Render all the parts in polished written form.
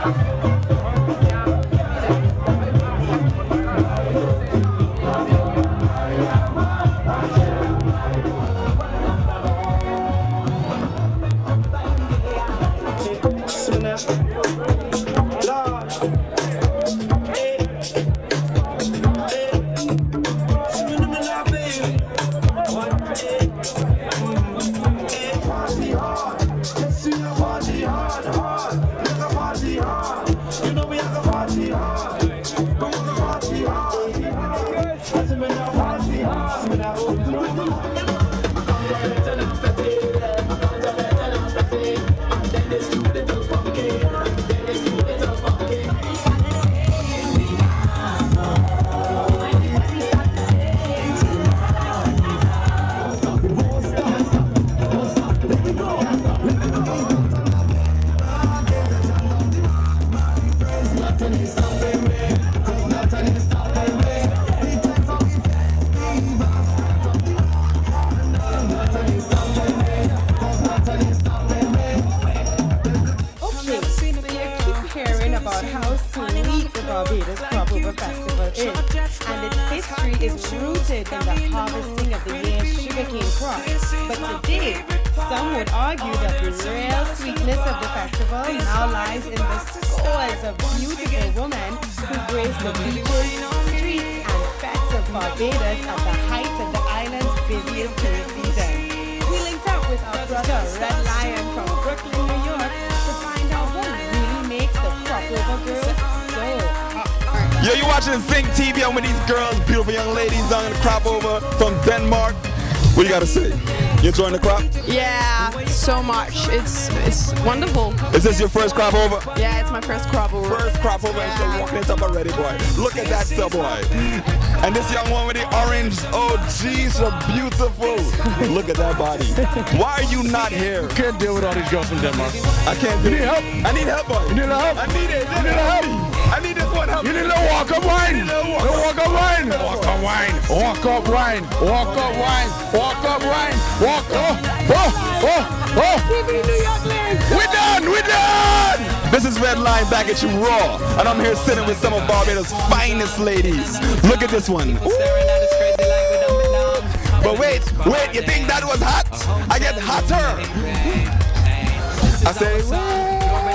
Barbados Crop Over Festival is, and its history is rooted in the harvesting of the year's sugarcane crop. But today, some would argue that the real sweetness of the festival now lies in the scores of beautiful women who grace the beaches, streets, and fets of Barbados at the height of the island's busiest tourist season. We linked up with our brother Red Lion from Brooklyn, New York, to find out what really makes the Crop Over girls so hot. Yo, you watching Zing TV. I'm with these girls, beautiful young ladies on the Crop Over from Denmark. What do you gotta say? You enjoying the crop? Yeah, so much. It's wonderful. Is this your first crop over? Yeah, it's my first crop over. First crop over, and she's walking it up already, boy. Look at that stuff, boy. And this young one with the orange, oh geez, so beautiful. Look at that body. Why are you not here? Can't deal with all these girls from Denmark. I can't do it. You need help? I need help, boy. You need help? I need it. You need help? I need this one help. You need a walk up wine. Walk up wine. Walk up wine. Walk up wine. Walk up wine. Walk up wine. Walk up. We're done. We're done. This is Red Lion back at you raw, and I'm here sitting with some of Barbados' finest ladies. Look at this one. But wait, you think that was hot? I get hotter. I say,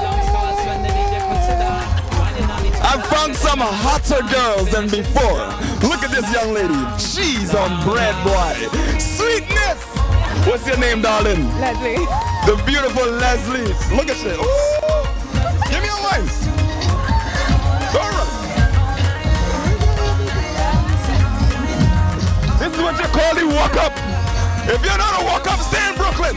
I've found some hotter girls than before. Look at this young lady. She's on bread, boy. Sweetness. What's your name, darling? Leslie. The beautiful Leslie. Look at you. Ooh. Give me a line. All right. This is what you call the walk up. If you're not a walk up, stay in Brooklyn.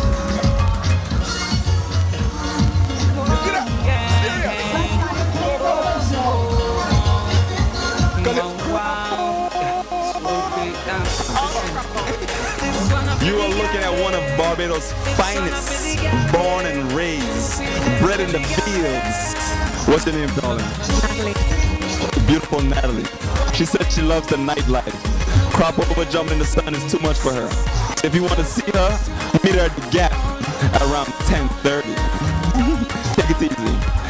You are looking at one of Barbados' finest, born and raised, bred in the fields. What's your name, darling? Natalie. Beautiful Natalie. She said she loves the nightlife. Crop over jumping in the sun is too much for her. If you want to see her, meet her at the Gap at around 10:30. Take it easy.